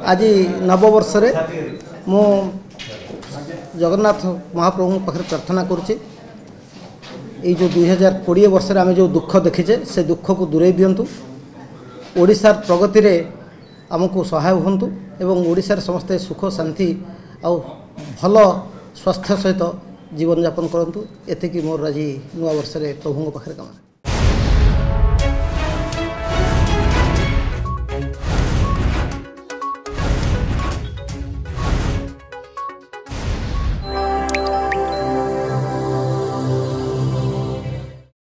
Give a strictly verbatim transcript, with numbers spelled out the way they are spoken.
आज नववर्ष मु जगन्नाथ महाप्रभु पाखे प्रार्थना करुचे ये जो दुई हजार कोड़े वर्ष आम जो दुख देखीचे से दुख को दूरे दिंतु ओडिशार प्रगति रे आमको सहाय हूँ एवं ओडिशार समस्ते सुख शांति आउ भल स्वास्थ्य सहित जीवन यापन करूँ एतिकी मोर आज नुआ वर्ष प्रभु पाखे कामना।